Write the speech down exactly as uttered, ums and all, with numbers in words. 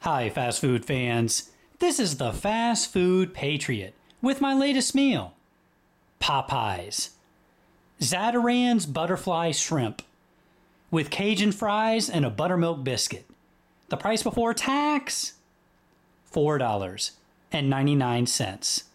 Hi, fast food fans. This is the Fast Food Patriot with my latest meal Popeyes. Zatarain's butterfly shrimp with Cajun fries and a buttermilk biscuit. The price before tax? four dollars and ninety-nine cents.